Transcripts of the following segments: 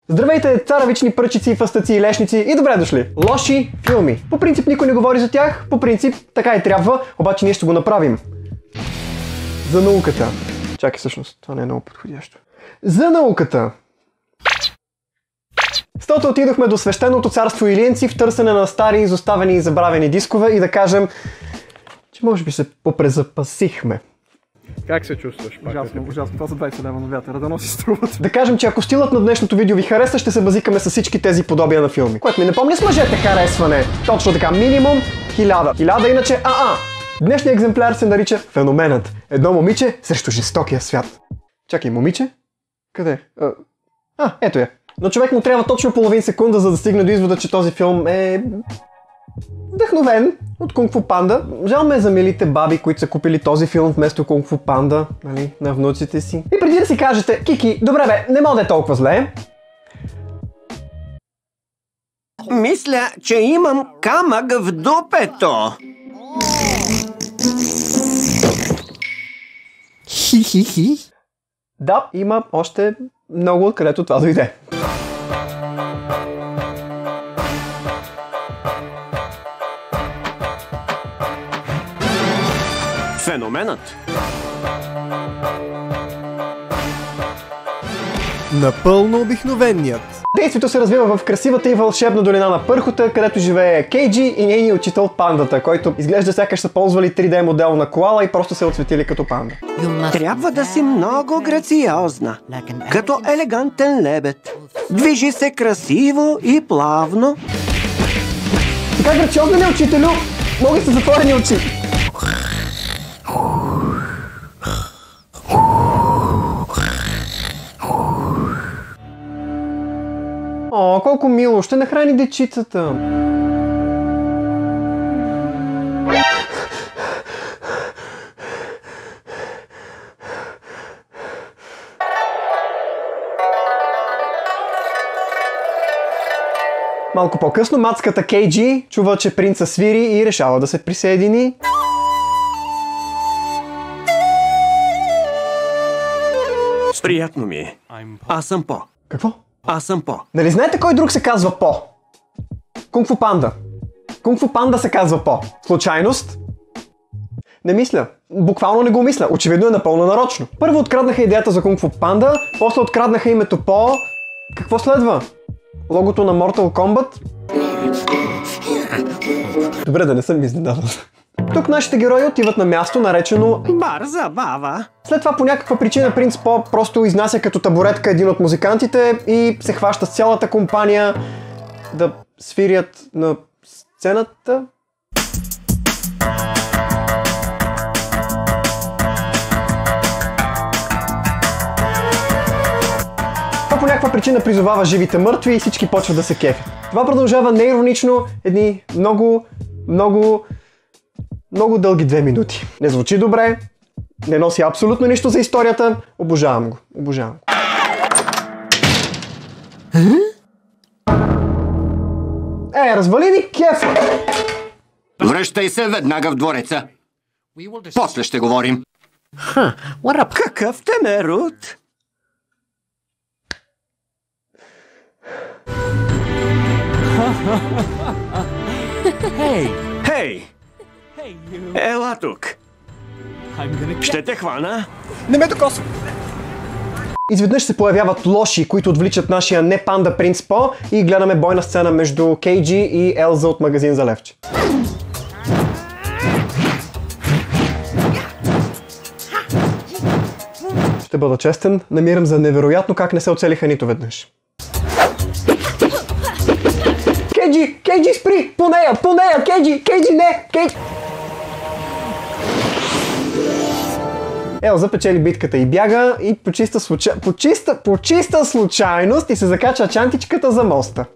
Здравейте, царевични пръчици, фъстъци и лешници и добре дошли! Лоши филми. По принцип никой не говори за тях, по принцип така и трябва, обаче ние ще го направим. За науката. Чакай, всъщност, това не е много подходящо. За науката. С това отидохме до свещеното царство Илиенци в търсене на стари, изоставени и забравени дискове и да кажем, че може би се попрезапасихме. Как се чувстваш? Ужасно. Това за 20 лева на вятъра, да носи струват. Да кажем, че ако стилът на днешното видео ви хареса, ще се базикаме с всички тези подобия на филми. Което ми напомня с мъжете харесване. Точно така, минимум 1000. 1000 иначе Днешният екземпляр се нарича Феноменът. Едно момиче срещу жестокия свят. Чакай, момиче? Къде? Ето я. Но човек му трябва точно половин секунда, за да стигне до извода, че този филм е вдъхновен от Кунг Фу Панда. Жал ме за милите баби, които са купили този филм вместо Кунг Фу Панда, нали, на внуците си. И преди да си кажете, Кики, добре бе, не мога да е толкова зле. Мисля, че имам камък в дупето. Хи-хи-хи. Да, има още много откъдето това дойде. Феноменът. Напълно обикновеният. Действието се развива в красивата и вълшебна долина на Пърхота, където живее Кейджи и нейният учител Пандата, който изглежда сякаш са ползвали 3D модел на коала и просто се отсветили като панда. Трябва да си много грациозна, като елегантен лебед. Движи се красиво и плавно. Така грациозна ли, учителю? Могат са затворени очи. О, колко мило, ще нахрани дечицата. Малко по-късно мацката Кейджи чува, че принца свири и решава да се присъедини. Приятно ми е. Аз съм По. Какво? Аз съм По. Нали знаете кой друг се казва По? Кунг Фу Панда. Кунг Фу Панда се казва По. Случайност? Не мисля. Буквално не го мисля. Очевидно е напълно нарочно. Първо откраднаха идеята за Кунг Фу Панда, после откраднаха името По. Какво следва? Логото на Mortal Kombat? Добре, да не съм изненадан. Тук нашите герои отиват на място, наречено Бар забава. След това по някаква причина принц По просто изнася като табуретка един от музикантите и се хваща с цялата компания да свирят на сцената. Това по някаква причина призовава живите мъртви и всички почват да се кефят. Това продължава неиронично едни много дълги 2 минути. Не звучи добре, не носи абсолютно нищо за историята. Обожавам го. Развали ни кефа! Връщай се веднага в двореца. После ще говорим. Какъв темерут? Хей! Ела тук. Ще те хвана. Не ме докосва! Изведнъж се появяват лоши, които отвличат нашия не панда принц По и гледаме бойна сцена между Кейджи и Елза от магазин за левче. Ще бъда честен, намирам за невероятно как не се оцелиха нито веднъж. Кейджи, спри! По нея! Кейджи, не! Елза печели битката и бяга и по чиста случайност и се закача чантичката за моста.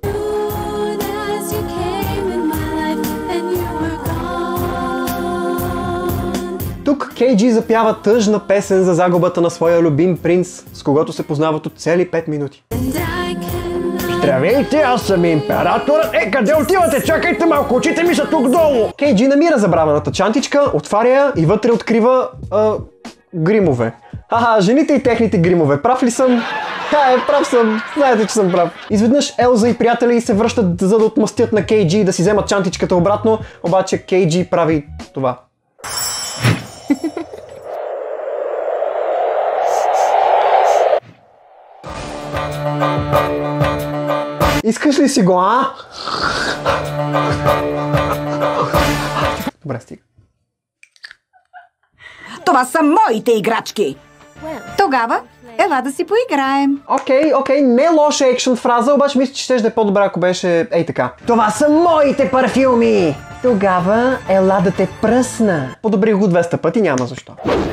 Тук Кейджи запява тъжна песен за загубата на своя любим принц, с когото се познават от цели 5 минути. Здравейте, аз съм императорът. Къде отивате? Чакайте малко, очите ми са тук долу. Кейджи намира забравената чантичка, отваря я и вътре открива гримове. Жените и техните гримове. Прав ли съм? Прав съм. Знаете, че съм прав. Изведнъж Елза и приятели й се връщат, за да отмъстят на Кейджи и да си вземат чантичката обратно, обаче Кейджи прави това. Искаш ли си го, а? Добре, стига. Това са моите играчки. Тогава, ела да си поиграем. Окей, не е лоша екшен фраза, обаче мисля, че ще е по-добре, ако беше ей така. Това са моите парфюми! Тогава, ела да те пръсна. Подобрих го 200 пъти, няма защо.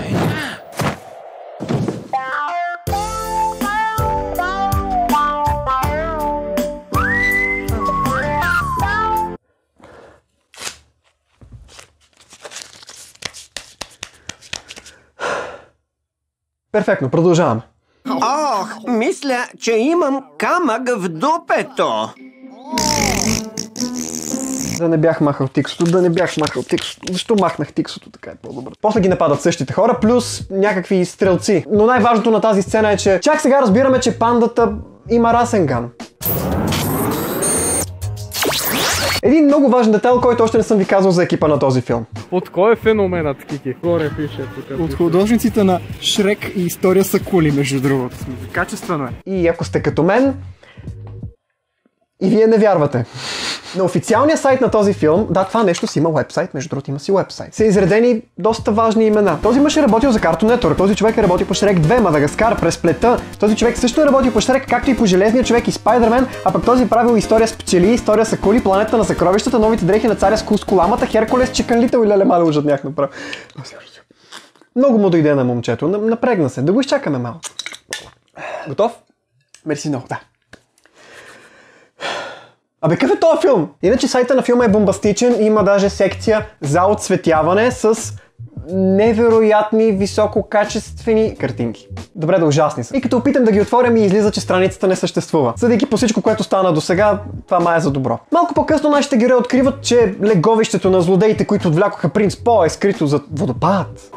Перфектно, продължаваме. Ох, мисля, че имам камък в дупето. Да не бях махал тиксото, Защо махнах тиксото? Така е по-добре. После ги нападат същите хора, плюс някакви стрелци. Но най-важното на тази сцена е, че чак сега разбираме, че пандата има Расенган. Един много важен детайл, който още не съм ви казал за екипа на този филм. От кой е феноменът, Кики? Горе пише тук. От художниците на Шрек и История са кули, между другото. Качествено е. И ако сте като мен, и вие не вярвате. На официалния сайт на този филм, да, това нещо си има уебсайт, между другото има си уебсайт, са изредени доста важни имена. Този мъж е работил за Cartoon Network, този човек е работил по Шрек 2, Мадагаскар, През плета, този човек също е работил по Шрек, както и по Железния човек и Спайдермен, а пък този правил История с пчели, История с акули, Планета на съкровищата, Новите дрехи на царя с Кускуламата, Херкулес, Чиканлител и Леле Мале ужатнях направо. Много му дойде на момчето, напрегна се, да го изчакаме малко. Готов? Мерси много, да. Абе, какъв е този филм? Иначе сайта на филма е бомбастичен, има даже секция за отцветяване с невероятни висококачествени картинки. Добре, да ужасни са. И като опитам да ги отворя, ми излиза, че страницата не съществува. Съдейки по всичко, което стана до сега, това май е за добро. Малко по-късно нашите герои откриват, че леговището на злодеите, които отвлякоха принц По, е скрито зад водопад.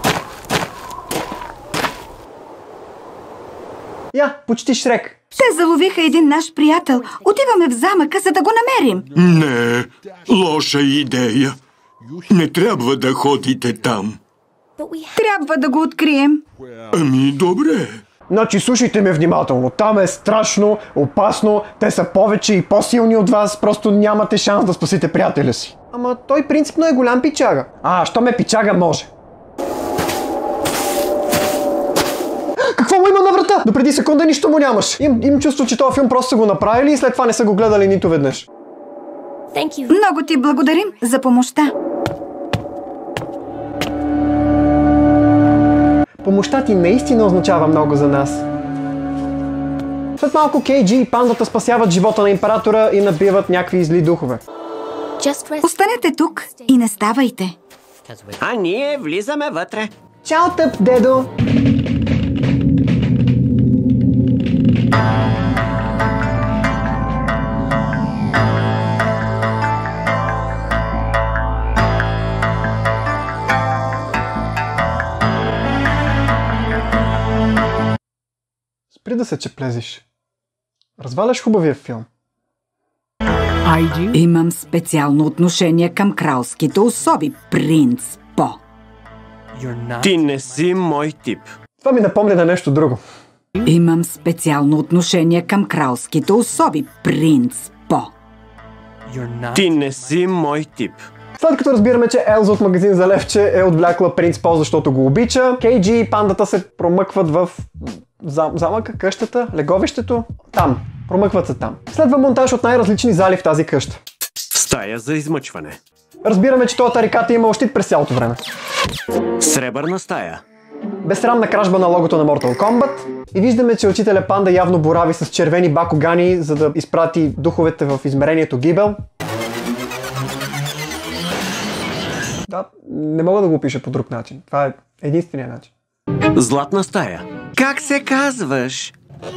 Почти Шрек. Те заловиха един наш приятел. Отиваме в замъка, за да го намерим. Не, лоша идея. Не трябва да ходите там. Трябва да го открием. Ами, добре. Значи, слушайте ме внимателно. Там е страшно, опасно, те са повече и по-силни от вас, просто нямате шанс да спасите приятеля си. Ама той принципно е голям пичага. Що ме пичага може? Какво му има на врата? Допреди секунда нищо му нямаш. Им чувство, че този филм просто са го направили и след това не са го гледали нито веднъж. Много ти благодарим за помощта. Помощта ти наистина означава много за нас. След малко Кейджи и пандата спасяват живота на императора и набиват някакви зли духове. Останете тук и не ставайте. А ние влизаме вътре. Чао, тъп, дедо! Спри да се чеплезиш. Разваляш хубавия филм. Имам специално отношение към кралските особи, принц По. Ти не си мой тип. Това ми напомня на нещо друго. Имам специално отношение към кралските особи, принц По. Ти не си мой тип. След като разбираме, че Елза от магазин за левче е отвлякла принц По, защото го обича, Кейджи и пандата се промъкват в замъка, къщата, леговището. Там. Промъкват се там. Следва монтаж от най-различни зали в тази къща. Стая за измъчване. Разбираме, че този тарикат е имал щит през цялото време. Сребърна стая. Безсрамна кражба на логото на Mortal Kombat. И виждаме, че учителя Панда явно борави с червени бакугани, за да изпрати духовете в измерението Гибел. Да, не мога да го пиша по друг начин. Това е единствения начин. Златна стая. Как се казваш?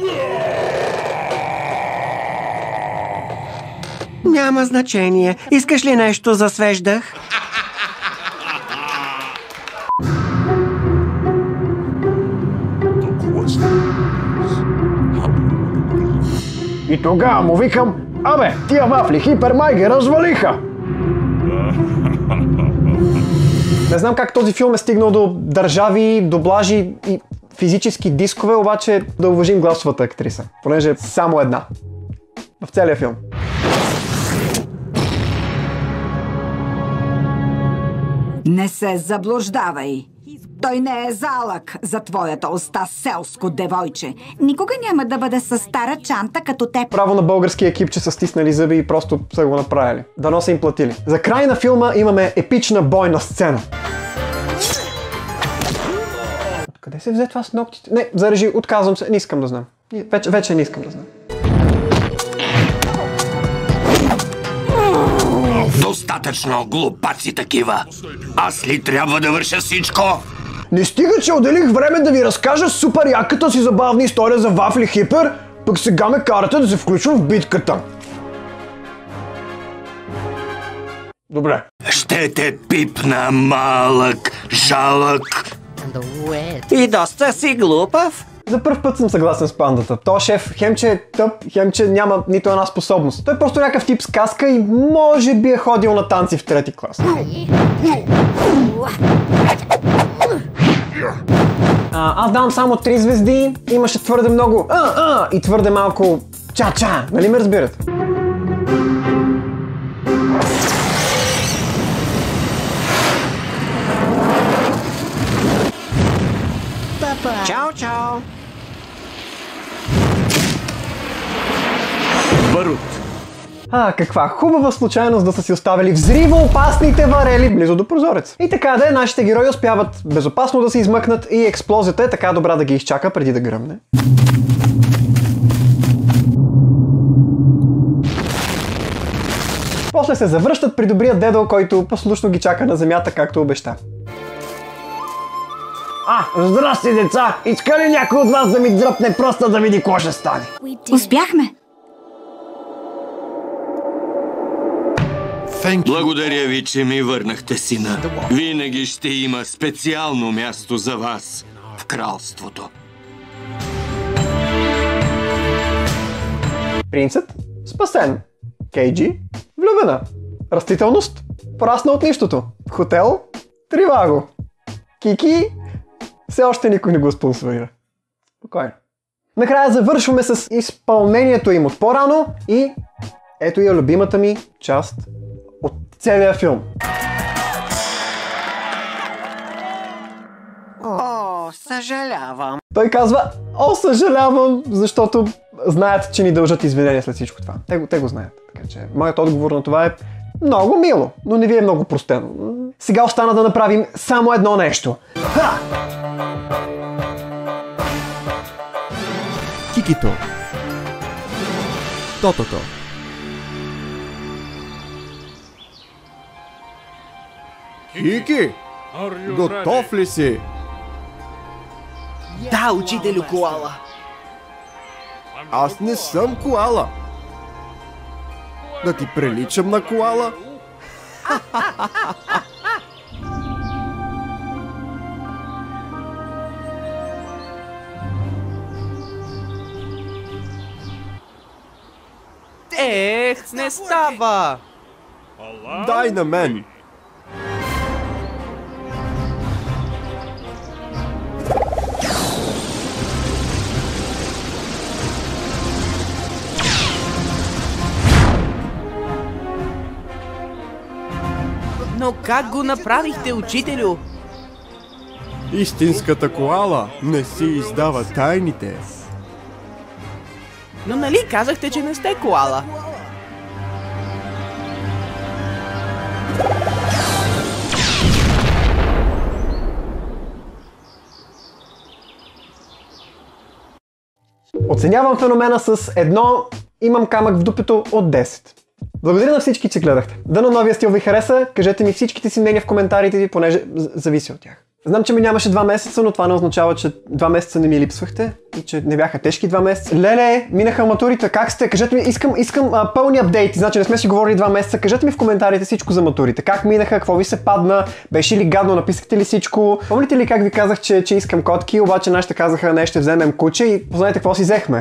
Няма значение. Искаш ли нещо за свеж дъх? Тогава му викам, абе, тия вафли хипермай ги развалиха. Не знам как този филм е стигнал до държави, доблажи и физически дискове, обаче да уважим гласовата актриса, понеже е само една в целия филм. Не се заблуждавай. Той не е залък за твоята уста, селско девойче. Никога няма да бъде със стара чанта като теб. Право на българския екип, че са стиснали зъби и просто са го направили. Дано са им платили. За край на филма имаме епична бойна сцена. Откъде се взе това с ногтите? Не, за режи, отказвам се, не искам да знам. Вече не искам да знам. Достатъчно глупаци такива. Аз ли трябва да върша всичко? Не стига, че отделих време да ви разкажа супер яката си забавна история за вафли хипер, пък сега ме карате да се включвам в битката. Добре. Ще те пипна, малък, жалък. И доста си глупав. За първ път съм съгласен с пандата. То шеф хемче е тъп, хемче няма нито една способност. Той е просто някакъв тип сказка и може би е ходил на танци в трети клас. Аз давам само 3 звезди, имаше твърде много и твърде малко ча-ча, нали ме разбирате? Чао, чао. Барут. Каква хубава случайност да са си оставили взривоопасните варели близо до прозорец. И така да нашите герои успяват безопасно да се измъкнат и експлозията е така добра да ги изчака преди да гръмне. После се завръщат при добрия дедо, който послушно ги чака на земята, както обеща. Здрасти, деца! Иска ли някой от вас да ми дръпне просто да види какво ще стане? Успяхме. Благодаря ви, че ми върнахте сина. Винаги ще има специално място за вас в кралството. Принцът спасен. Кейджи влюбена. Растителност порасна от нищото. Хотел Триваго. Кики все още никой не го спонсорира. Спокойно. Накрая завършваме с изпълнението им от по-рано и ето я любимата ми част от целия филм. О, съжалявам. Той казва, съжалявам, защото знаят, че ни дължат извинения след всичко това. Те го знаят. Така че моят отговор на това е много мило, но не ви е много простено. Сега остана да направим само едно нещо. Кикито. Тотото. Кики! Готов ли си? Да, учителю Коала. Аз не съм коала. Да ти приличам на коала? Не става! Дай на мен! Но как го направихте, учителю? Истинската коала не си издава тайните. Но нали казахте, че не сте коала? Оценявам феномена с едно имам камък в дупето от 10. Благодаря на всички, че гледахте. Дано новия стил ви хареса, кажете ми всичките си мнения в коментарите ви, понеже зависи от тях. Знам, че ми нямаше 2 месеца, но това не означава, че 2 месеца не ми липсвахте и че не бяха тежки 2 месеца. Леле, минаха матурите, как сте? Кажете ми, искам пълни апдейти, значи не сме си говорили 2 месеца, кажете ми в коментарите всичко за матурите. Как минаха, какво ви се падна, беше ли гадно, написахте ли всичко? Помните ли как ви казах, че искам котки, обаче нашите казаха, не, ще вземем куче и познайте какво си взехме?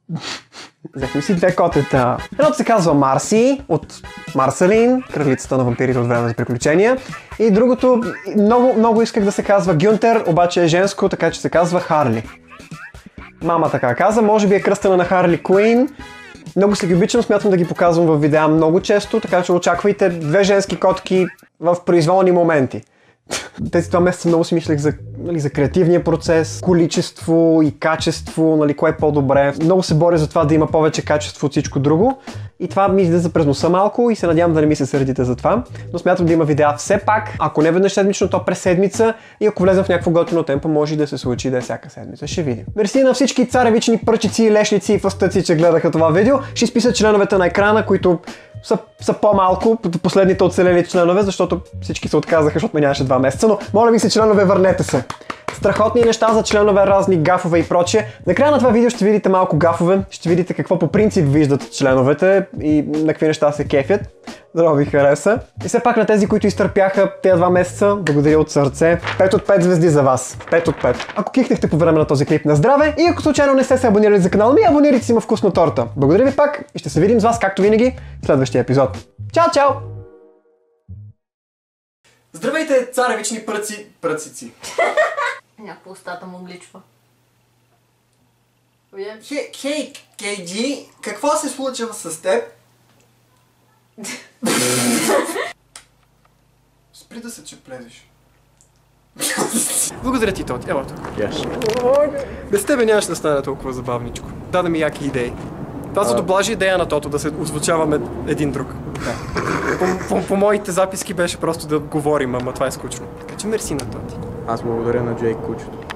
Взехме си две котета. Едното се казва Марси, от Марселин, кралицата на вампирите от Време за приключения. И другото, много исках да се казва Гюнтер, обаче е женско, така че се казва Харли. Мама така каза, може би е кръстена на Харли Куин. Много се ги обичам, смятам да ги показвам в видеа много често, така че очаквайте две женски котки в произволни моменти. Тези това месеца много си мислех за креативния процес, количество и качество, кое е по-добре. Много се боря за това да има повече качество от всичко друго. И това ми излиза през носа малко и се надявам да не ми се сърдите за това. Но смятам да има видеа все пак, ако не веднъж седмично, то през седмица. И ако влезем в някакво готино темпо, може да се случи да е всяка седмица. Ще видим. Мерси на всички царевични пръчици, лешници и фъстъци, че гледаха това видео. Ще изписат членовете на екрана, които са по-малко, последните оцелели членове, защото всички се отказаха, защото ме нямаше 2 месеца, но моля ви се, членове, върнете се. Страхотни неща за членове, разни гафове и прочее. Накрая на това видео ще видите малко гафове, ще видите какво по принцип виждат членовете и на какви неща се кефят. Здраво ви хареса. И все пак на тези, които изтърпяха тези 2 месеца, благодаря от сърце. 5 от 5 звезди за вас. 5 от 5. Ако кихнехте по време на този клип, на здраве, и ако случайно не сте се абонирали за канала ми, абонирайте си, има вкусна торта. Благодаря ви пак и ще се видим с вас, както винаги, в следващия епизод. Чао, чао! Здравейте, царевични пръцици. Някакво устата му гличва. Хей, Кейджи, какво се случва с теб? Спри да се чеплезиш. Благодаря ти, Тоти. Ела тук. Без тебе нямаше да стане толкова забавничко. Даде ми яки идеи. Това за доблажи идея на Тото, да се озвучаваме един друг. По моите записки беше просто да говорим, ама това е скучно. Така че мерси на Тоти. Аз благодаря на Джейк Кучето.